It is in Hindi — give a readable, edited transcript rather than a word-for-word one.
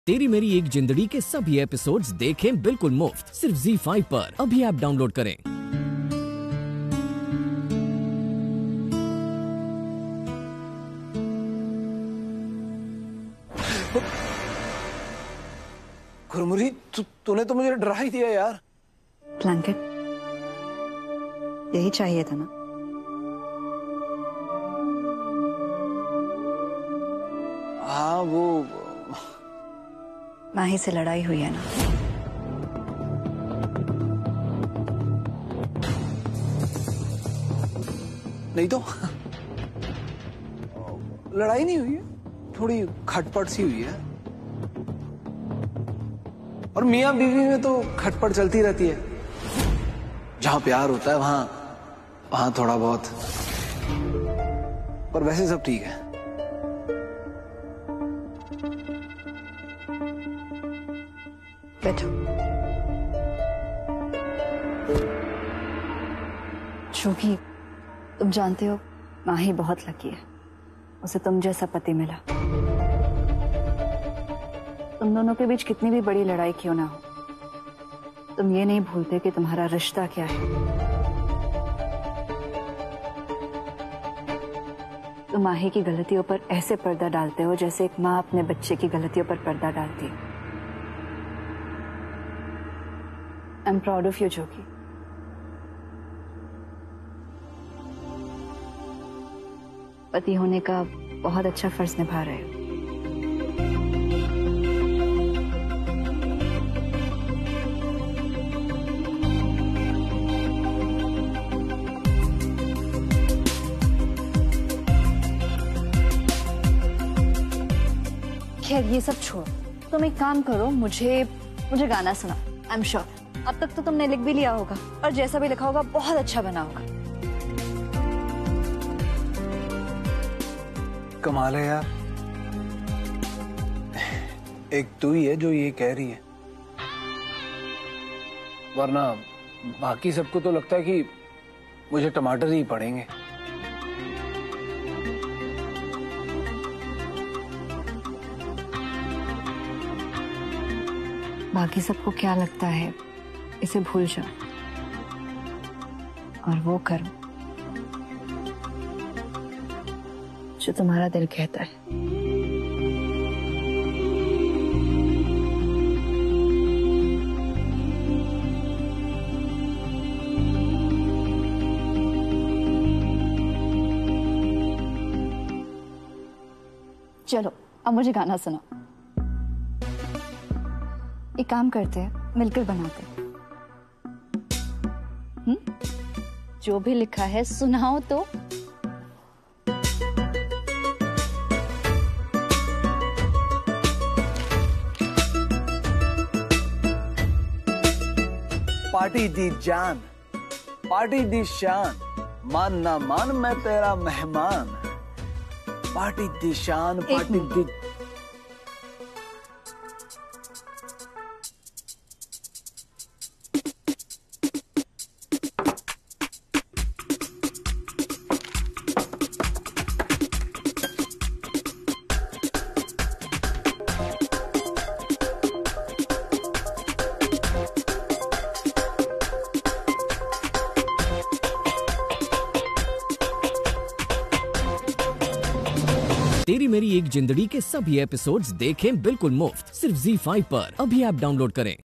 तेरी मेरी एक जिंदड़ी के सभी एपिसोड्स देखें बिल्कुल मुफ्त सिर्फ ZEE5 पर। अभी ऐप डाउनलोड करें। गुरमुरी तूने तो मुझे डरा ही दिया यार। ब्लैंकेट यही चाहिए था ना? हाँ वो माही से लड़ाई हुई है ना? नहीं तो लड़ाई नहीं हुई है, थोड़ी खटपट सी हुई है। और मियां बीवी में तो खटपट चलती रहती है। जहां प्यार होता है वहां थोड़ा बहुत, पर वैसे सब ठीक है। बैठो। जोगी, तुम जानते हो माही बहुत लकी है, उसे तुम जैसा पति मिला। तुम दोनों के बीच कितनी भी बड़ी लड़ाई क्यों ना हो, तुम ये नहीं भूलते कि तुम्हारा रिश्ता क्या है। तुम माही की गलतियों पर ऐसे पर्दा डालते हो जैसे एक माँ अपने बच्चे की गलतियों पर पर्दा डालती है। I am proud of you Jogi. पति होने का बहुत अच्छा फर्ज निभा रहे हो। खैर ये सब छोड़ो, तुम एक काम करो, मुझे गाना सुना। आई एम श्योर अब तक तो तुमने लिख भी लिया होगा और जैसा भी लिखा होगा बहुत अच्छा बना होगा। कमाल है यार, एक तू ही है जो ये कह रही है, वरना बाकी सबको तो लगता है कि मुझे टमाटर ही पड़ेंगे। बाकी सबको क्या लगता है इसे भूल जाओ और वो करो जो तुम्हारा दिल कहता है। चलो अब मुझे गाना सुनाओ। एक काम करते हैं, मिलकर बनाते हैं। जो भी लिखा है सुनाओ तो। पार्टी दी जान, पार्टी दी शान, मान ना मान मैं तेरा मेहमान। पार्टी दी शान, पार्टी दी। तेरी मेरी एक जिंदड़ी के सभी एपिसोड्स देखें बिल्कुल मुफ्त सिर्फ ZEE5 पर। अभी ऐप डाउनलोड करें।